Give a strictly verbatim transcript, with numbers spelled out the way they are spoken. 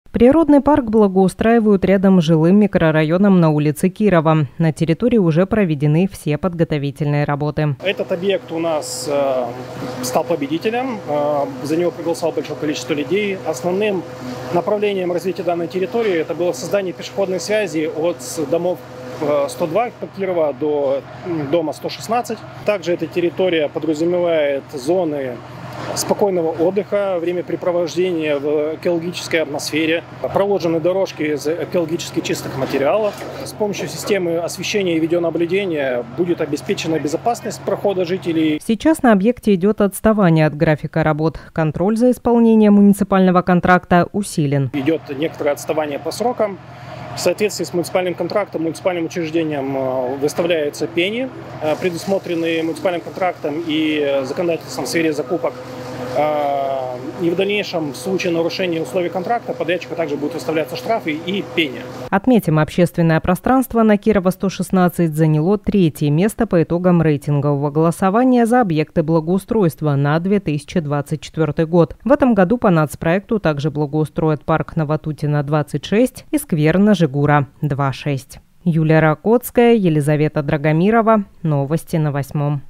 Природный парк благоустраивают рядом с жилым микрорайоном на улице Кирова. На территории уже проведены все подготовительные работы. Этот объект у нас э, стал победителем. Э, за него проголосовало большое количество людей. Основным направлением развития данной территории это было создание пешеходной связи от домов сто два Кирова до дома сто шестнадцать. Также эта территория подразумевает зоны спокойного отдыха, времяпрепровождения в экологической атмосфере, проложены дорожки из экологически чистых материалов. С помощью системы освещения и видеонаблюдения будет обеспечена безопасность прохода жителей. Сейчас на объекте идет отставание от графика работ. Контроль за исполнением муниципального контракта усилен. Идет некоторое отставание по срокам. В соответствии с муниципальным контрактом муниципальным учреждением выставляются пени, предусмотренные муниципальным контрактом и законодательством в сфере закупок. И в дальнейшем, в случае нарушения условий контракта, подрядчику также будут выставляться штрафы и пени. Отметим, общественное пространство на Кирова сто шестнадцать заняло третье место по итогам рейтингового голосования за объекты благоустройства на две тысячи двадцать четвёртый год. В этом году по нацпроекту также благоустроят парк на Ватутина двадцать шесть и сквер на Жигура двадцать шесть. Юлия Ракотская, Елизавета Драгомирова. Новости на восьмом.